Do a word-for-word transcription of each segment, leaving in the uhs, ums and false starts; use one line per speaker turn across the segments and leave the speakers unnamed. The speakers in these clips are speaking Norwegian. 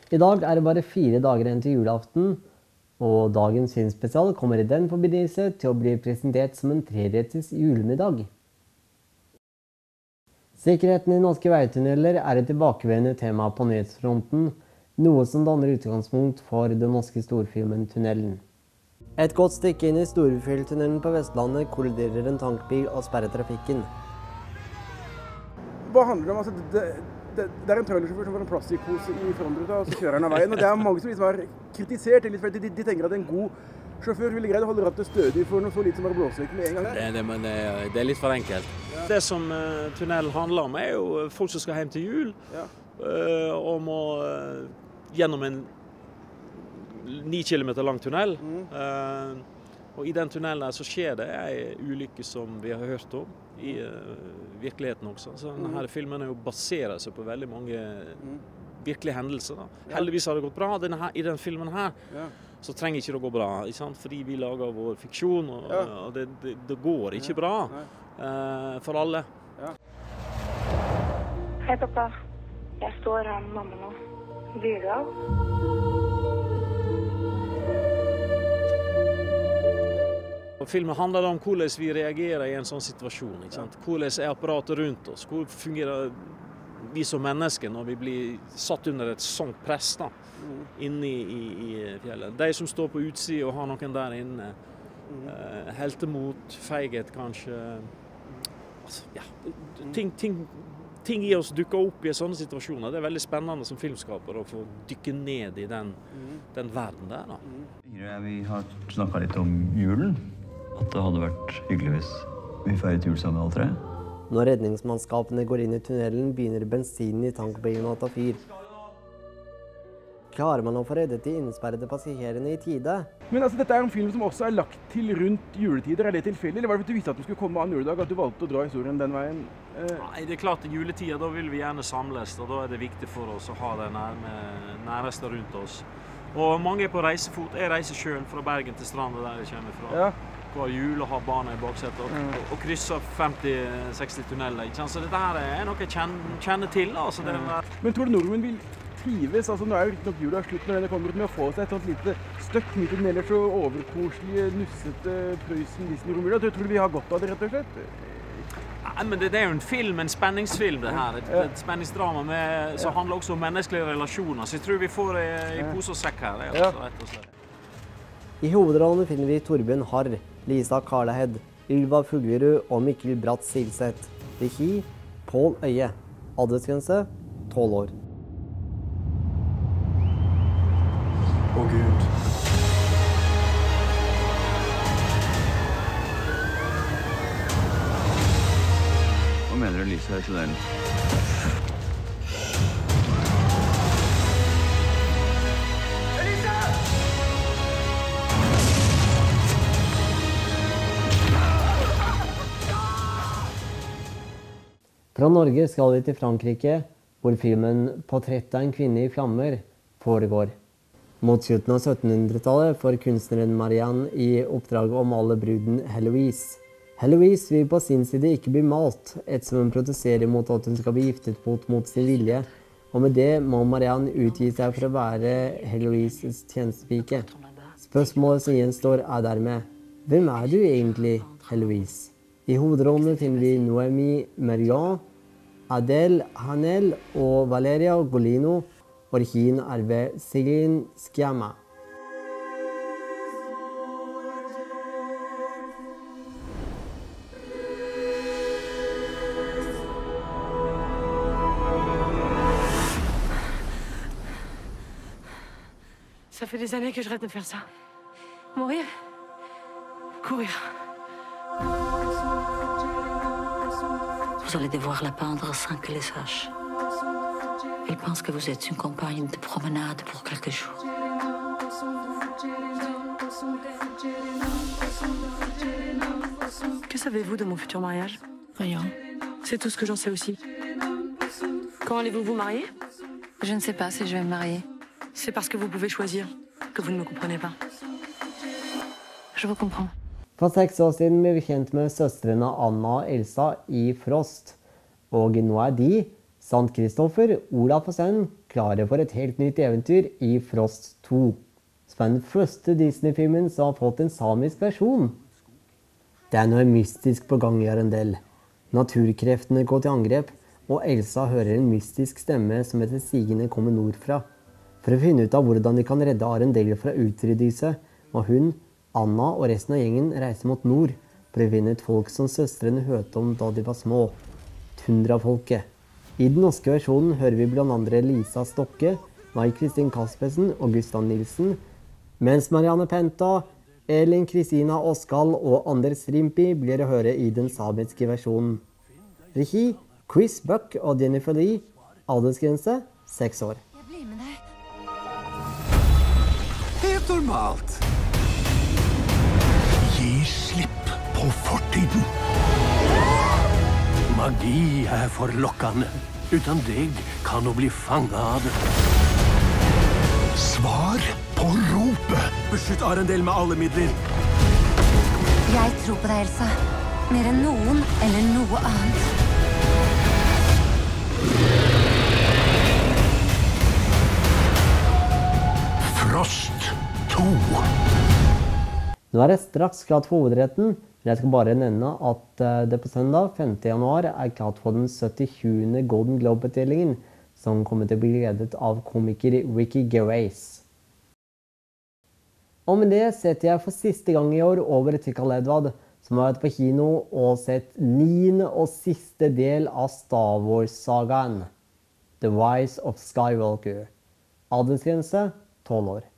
I dag er det bare fire dager igjen til julaften, og dagens filmspesial kommer i den forbindelse til å bli presentert som en treretters julemiddag. Sikkerheten i norske veitunneler er et tilbakevendende tema på nyhetsfronten, noe som danner utgangspunkt for den norske storfilmen Tunnelen. Et godt stykke inn i Storefjelltunnelen på Vestlandet kolliderer en tankbil og sperrer trafikken.
Hva handler det om? Altså, det, det, det er en trailersjåfør som får en plastikkpose i frontruta, og så kjører han av veien. Og det er mange som liksom har kritisert det litt, for de, de tenker at en god sjåfør ville greid å holde rattet stødig for noe så lite som bare blåsøyk med en gang.
Det, det, men det, det er litt for enkelt. Ja. Det som uh, tunnelen handler om er jo folk som skal hjem til jul, ja. uh, og må uh, gjennom en ni kilometer lang tunnel. Mm. Uh, og i den tunnelen der så skjer det en ulykke som vi har hørt om i uh, virkeligheten også. Så denne mm. filmen er jo baserer seg på veldig mange mm. virkelige hendelser. Da. Ja. Heldigvis har det gått bra. Denne her, i den filmen her ja. så trenger ikke det å gå bra, ikke sant? Fordi vi lager vår fiksjon, og, ja. og det, det, det går ikke bra uh, for alle. Ja.
Hei pappa, jeg står her med mamma nå. Blir du av?
Filmen handler om hvordan vi reagerer i en sånn situasjon. Ikke sant? Hvordan er apparatet rundt oss? Hvordan fungerer vi som mennesker når vi blir satt under et sånt press da, inne i, i, i fjellet? De som står på utsiden og har noen der inne, uh, heltemot, feighet kanskje. Altså, ja, ting, ting, ting i oss dukker opp i sånne situasjoner. Det er veldig spennende som filmskaper å få dykke ned i den, den verden der. Da.
Vi har snakket litt om julen. At det hadde vært hyggelig hvis vi feiret jul sammen alle tre.
Når redningsmannskapene går inn i tunnelen, begynner bensinen i tankbilen å ta fyr. Klarer man å få reddet de innesperrede passasjerene i tide?
Men altså, dette er en film som også er lagt til rundt juletider. Er det tilfeldig? Eller var det fordi du visste at du skulle komme an juledag, at du valgte å dra historien den veien? Eh...
Nei, det er klart i juletider, da vil vi gjerne samles, og da er det viktig for oss å ha det nærme, nærmeste rundt oss. Og mange er på reisefot. Jeg reiser selv fra Bergen til Stranda der jeg kommer fra. Ja. Hver jul og har barna i baksetet og, mm. og krysser femti seksti tunneler. Ikke sant? Så dette her er noe jeg kjenner, kjenner til. Altså, det
mm. Men tror du nordmenn vil trives? Altså, nå er jo ikke nok jul og slutt når det kommer ut med å få seg et sånt lite støkk midt i den ellers så overkoselige, nussete Prøysen-Disney-romjula. Tror du vi har godt av det, rett og slett?
Nei, men det, det er jo en film, en spenningsfilm det her. Et, ja. et spenningsdrama med, som ja. handler også om menneskelige relasjoner. Så jeg tror vi får i, i pose og sekk her. Det er også, rett og slett.
I hovedrollene finner vi Torbjørn Harr, Lisa Karlahed, Ylva Fuglerud og Mikkel Bratt Silseth. Regi, Pål Øye. Aldersgrense, tolv år.
Å Gud. Hva mener du, Lisa, i tunnelen?
Fra Norge skal vi til Frankrike, hvor filmen «Portrett av en kvinne i flammer» foregår. Mot slutten av syttenhundretallet får kunstneren Marianne i oppdrag å male bruden Heloise. Heloise vil på sin side ikke bli malt, ettersom hun protesterer mot at hun skal bli giftet bort mot sin vilje, og med det må Marianne utgi seg for å være Heloises tjenestepike. Spørsmålet som gjenstår er dermed, hvem er du egentlig, Heloise? I hovedrollene finner vi Noémie Merlan, Adèle Hanel og Valeria Golino, og regien er ved Céline Sciamma.
Ça fait des années que je rêve de faire ça. Mourir? Courir.
Vous allez devoir la peindre sans qu'elle le sache. Elle pense que vous êtes une compagne de promenade pour quelques jours.
Que savez-vous de mon futur mariage?
Rien.
C'est tout ce que j'en sais aussi. Quand allez-vous vous marier?
Je ne sais pas si je vais me marier.
C'est parce que vous pouvez choisir que vous ne me comprenez pas.
Je vous comprends.
For seks år siden ble vi kjent med søstrene Anna og Elsa i Frost, og nå er de, Sant Kristoffer, Olaf og Sven klare for et helt nytt eventyr i Frost to, som er den første Disney-filmen som har fått en samisk versjon. Det er noe mystisk på gang i Arendelle. Naturkreftene går til angrep, og Elsa hører en mystisk stemme som etter sigende kommer nordfra. For å finne ut av hvordan de kan redde Arendelle fra utryddelse, må hun, Anna og resten av gjengen reise mot nord for å finne et folk som søstrene hørte om da de var små. Tundrafolket. I den norske versjonen hører vi blant andre Lisa Stokke, Mai-Kristin Kaspersen og Gustav Nilsen, mens Marianne Penta, Elin Kristina Oskal og Anders Rimpi blir å høre i den samiske versjonen. Regi, Chris Buck og Jennifer Lee, aldersgrense, seks år.
Jeg blir med deg.
Helt normalt. Gi slipp på fortiden. Magi er forlokkende. Uten deg kan hun bli fanget av det. Svar på ropet. Beskytt Arendelle med alle midler.
Jeg tror på deg, Elsa. Mer enn noen eller noe annet.
Frost to.
Nå er det straks klart for hovedretten, men jeg skal bare nevne at det på søndag femte januar er klart for den syttisjuende Golden Globe-utdelingen, som kommer til å bli ledet av komiker Ricky Gervais. Og med det setter jeg for siste gang i år over til Karl Edvard, som har vært på kino og sett niende og siste del av Star Wars-sagaen, The Rise of Skywalker. Aldersgrense tolv år.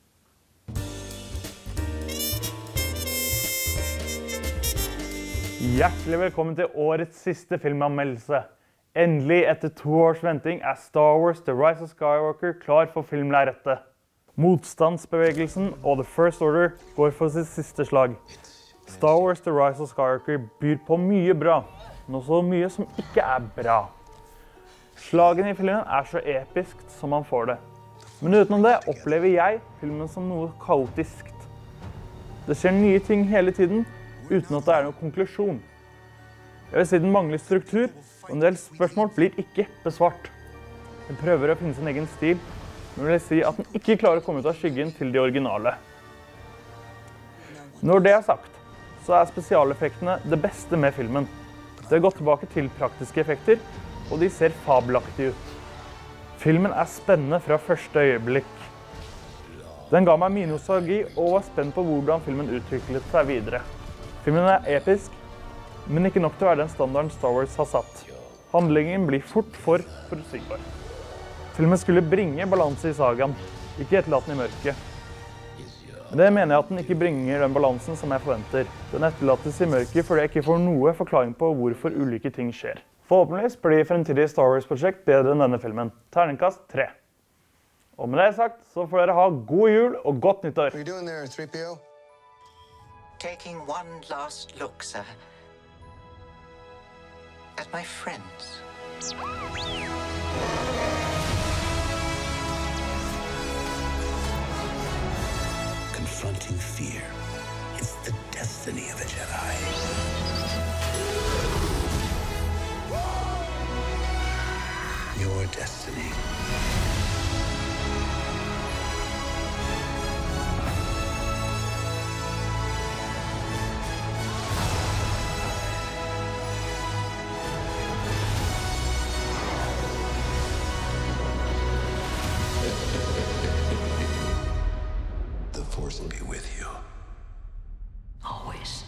Hjertelig velkommen til årets siste filmanmeldelse. Endelig, etter to års venting, er Star Wars The Rise of Skywalker klar for filmlerrettet. Motstandsbevegelsen og The First Order går for sitt siste slag. Star Wars The Rise of Skywalker byr på mye bra, men også mye som ikke er bra. Slagene i filmen er så episk som man får det. Men utenom det opplever jeg filmen som noe kaotiskt. Det skjer nye ting hele tiden, uten at det er noen konklusjon. Jeg vil si den mangler struktur, og en del spørsmål blir ikke besvart. Den prøver å finne sin egen stil, men vil si at den ikke klarer å komme ut av skyggen til de originale. Når det er sagt, så er spesialeffektene det beste med filmen. Det har gått tilbake til praktiske effekter, og de ser fabelaktige ut. Filmen er spennende fra første øyeblikk. Den ga meg mye nostalgi og var spent på hvordan filmen utviklet seg videre. Filmen er episk, men ikke nok til å være den standarden Star Wars har satt. Handlingen blir fort for forutsigbar. Filmen skulle bringe balanse i sagaen, ikke etterlate den i mørket. Det mener jeg at den ikke bringer den balansen som jeg forventer. Den etterlates i mørket fordi jeg ikke får noe forklaring på hvorfor ulike ting skjer. Forhåpentligvis blir fremtidig Star Wars-prosjekt bedre enn denne filmen. Terningkast tre. Og med det sagt, så får dere ha god jul og godt nyttår.
Taking one last look, sir, at my friends.
Confronting fear is the destiny of a Jedi. Your destiny. Will be with you.
Always.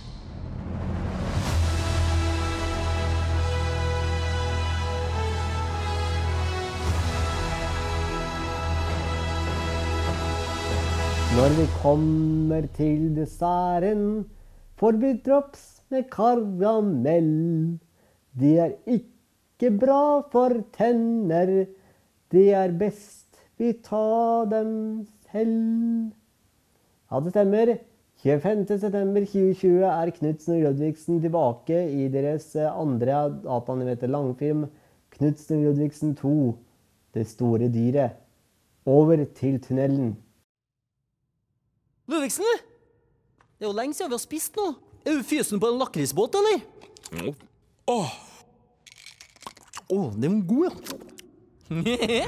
Når vi kommer til desserten, får vi drops med karamell. De er ikke bra for tenner, det er best vi tar dem selv. Ja, det stemmer. tjuefemte september tjue tjue er Knudsen og Ludvigsen tilbake i deres andre dataanimerte langfilm, Knudsen og Ludvigsen to, Det store dyret. Over til tunnelen.
Ludvigsen? Det er jo lenge siden vi har spist nå. Er du fysen på en lakrisbåt, eller?
Åh!
Åh, den var god, ja.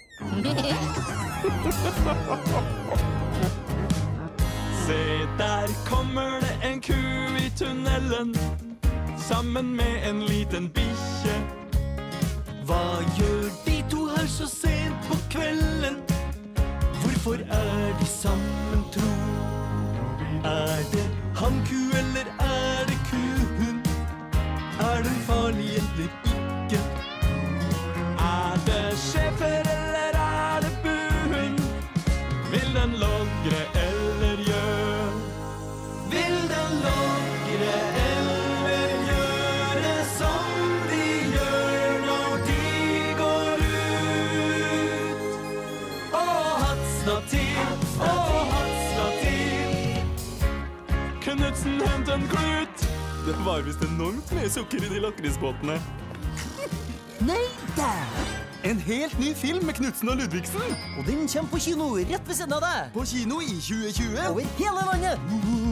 Se, der kommer det en ku i tunnelen, sammen med en liten bikkje. Hva gjør de to her så sent på kvelden? Hvorfor er de sammen, tro? Er det hanku eller er det kuhund? Er den farlig eller ikke? Er det schæfer eller er det buhund? Vil den logre eller gjøre? Vil den logre eller gjøre som de gjør når de går ut? Åh, hatsna til, åh, hatsna til. Knutsen, hent en klut. Det var visst enormt mye sukker i de lakrisbåtene.
Nei, der!
En helt ny film med Knutsen og Ludvigsen.
Og den kommer på kino rett ved siden av deg.
På kino i tjue tjue.
Over hele landet.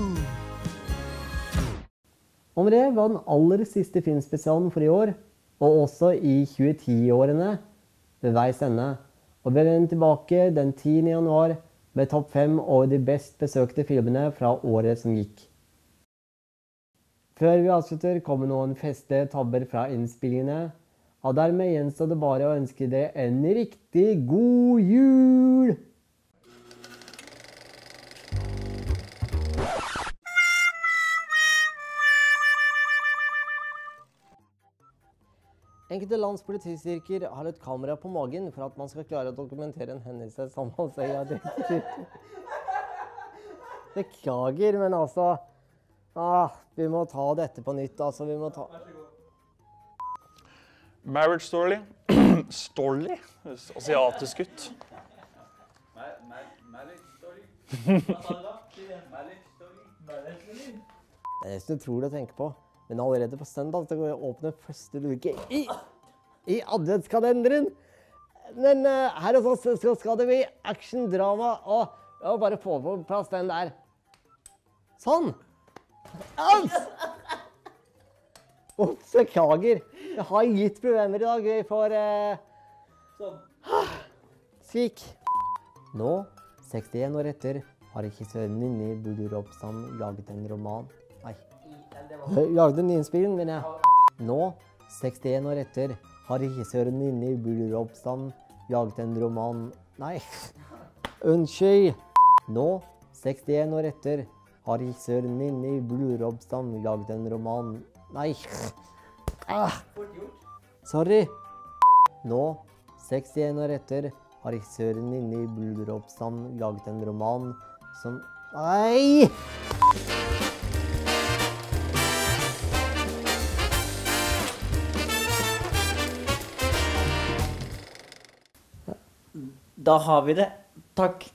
Og med det var den aller siste filmspesialen for i år, og også i tjueti-årene ved veis ende. Og vi vender tilbake den tiende januar med topp fem over de best besøkte filmene fra året som gikk. Før vi avslutter kommer noen feste tabber fra innspillingene, og dermed gjenstår det bare å ønske dere en riktig god jul! Enkelte lands politistyrker har et kamera på magen for at man skal klare å dokumentere en hendelse som man sier at det Beklager, men altså ah, vi må ta dette på nytt, altså vi må ta
Marriage Story. Story? Asiatisk gutt.
Det er nesten utrolig å tenke på, men allerede på søndag så går jeg å åpne første luke i, i adventskalenderen. Men uh, her hos oss så skal det bli action, drama, og, og bare få på plass den der. Sånn! Alt! Å, beklager. Jeg har gitt problemer i dag. Vi får... Uh... Sånn. Syk. Nå, sekstien år etter, har regissøren Ninni Budur-Ropstad laget en roman. Nei. Laget en nyinnspilling, men jeg. Nå, sekstien år etter, har regissøren Ninni Budur-Ropstad laget en roman. Nei. Unnskyld. Nå, sekstien år etter, har regissøren Ninni Budur-Ropstad laget en roman. Nei. Ah. Sorry. Nå, sekstien år etter, har regissøren Ninni Budur-Ropstad laget en roman som... Nei!
Da har vi det. Takk.